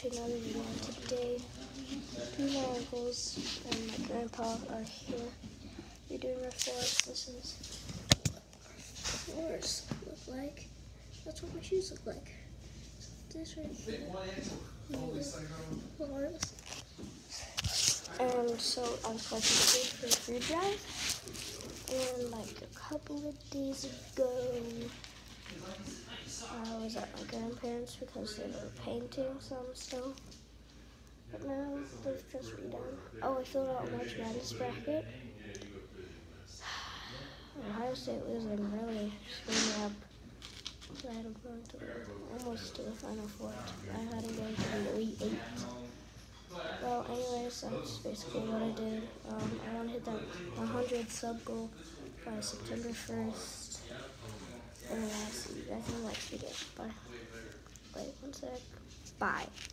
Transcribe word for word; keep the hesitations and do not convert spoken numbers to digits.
to another video. Today, two of my uncles and my grandpa are here. We're doing our floors. This is what our floors look like. That's what my shoes look like. So this right here. Floors. And so I was collecting food for a food drive. And like a couple of days ago, I was at my grandparents because they were painting some still. But now they've just redone. Oh, I filled out a March Madness bracket. Ohio State losing really screwed me up. I had them going to almost to the Final Four. I had them going to the Elite Eight. Well, anyways, that's basically what I did. Um, I want to hit that one hundred sub goal by September first. And I'll see you guys in the next video. Bye. Wait one sec. Bye.